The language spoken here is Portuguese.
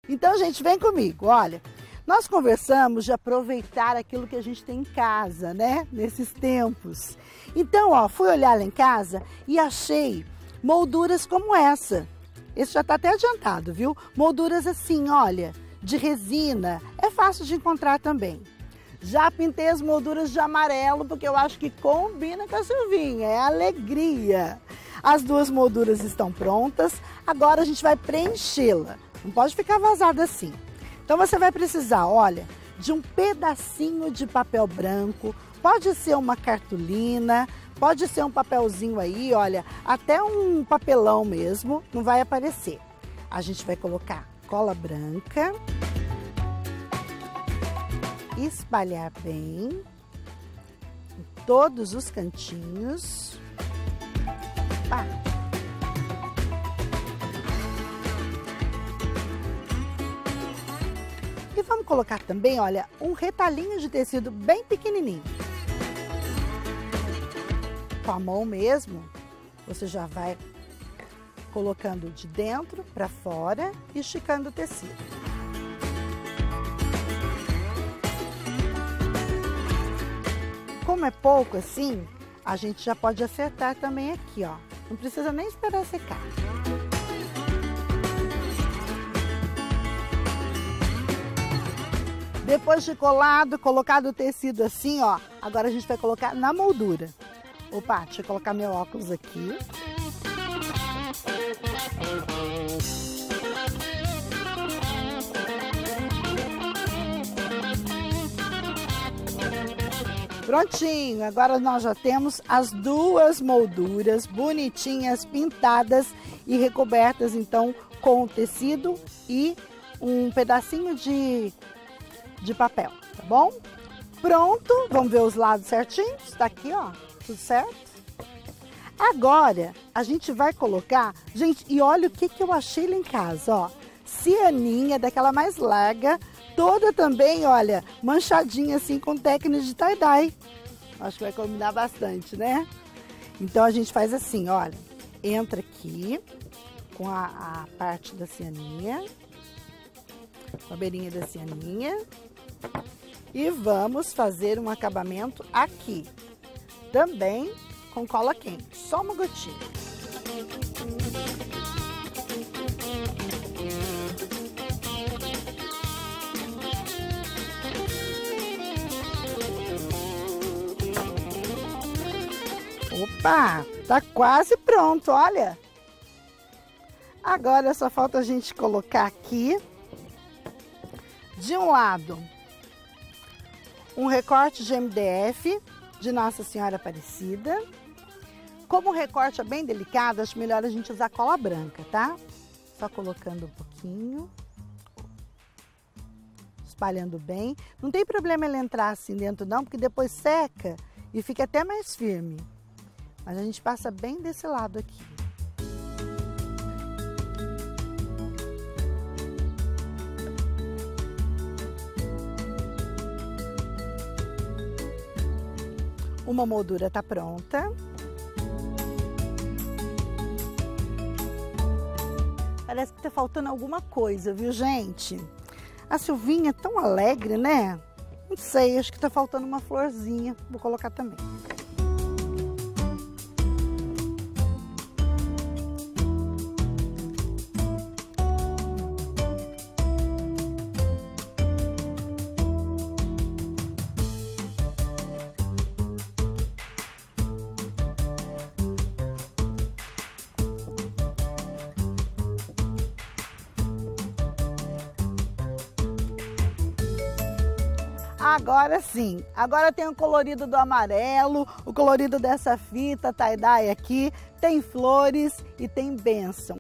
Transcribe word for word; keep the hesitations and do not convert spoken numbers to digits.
Então, gente, vem comigo, olha. Nós conversamos de aproveitar aquilo que a gente tem em casa, né? Nesses tempos. Então, ó, fui olhar lá em casa e achei molduras como essa. Esse já tá até adiantado, viu? Molduras assim, olha, de resina. É fácil de encontrar também. Já pintei as molduras de amarelo, porque eu acho que combina com a Silvinha, é alegria. As duas molduras estão prontas, agora a gente vai preenchê-la. Não pode ficar vazada assim. Então você vai precisar, olha, de um pedacinho de papel branco, pode ser uma cartolina, pode ser um papelzinho aí, olha, até um papelão mesmo, não vai aparecer. A gente vai colocar cola branca. Espalhar bem em todos os cantinhos. Pá. E vamos colocar também, olha, um retalhinho de tecido bem pequenininho. Com a mão mesmo, você já vai colocando de dentro para fora e esticando o tecido. Como é pouco assim, a gente já pode acertar também aqui, ó. Não precisa nem esperar secar. Depois de colado, colocado o tecido assim, ó, agora a gente vai colocar na moldura. Opa, deixa eu colocar meu óculos aqui. Prontinho, agora nós já temos as duas molduras bonitinhas, pintadas e recobertas então com o tecido e um pedacinho de, de papel, tá bom? Pronto, vamos ver os lados certinhos, tá aqui ó, tudo certo? Agora a gente vai colocar, gente, e olha o que, que eu achei lá em casa, ó, cianinha daquela mais larga, toda também, olha, manchadinha assim com técnica de tie-dye. Acho que vai combinar bastante, né? Então a gente faz assim, olha, entra aqui com a, a parte da cianinha, com a beirinha da cianinha, e vamos fazer um acabamento aqui, também com cola quente, só uma gotinha. Opa, tá quase pronto, olha. Agora só falta a gente colocar aqui, de um lado, um recorte de M D F de Nossa Senhora Aparecida. Como o recorte é bem delicado, acho melhor a gente usar cola branca, tá? Só colocando um pouquinho. Espalhando bem. Não tem problema ele entrar assim dentro não, porque depois seca e fica até mais firme. Mas a gente passa bem desse lado aqui. Uma moldura tá pronta. Parece que tá faltando alguma coisa, viu, gente? A Silvinha é tão alegre, né? Não sei, acho que tá faltando uma florzinha. Vou colocar também. Agora sim, agora tem o colorido do amarelo, o colorido dessa fita tie-dye aqui, tem flores e tem bênção.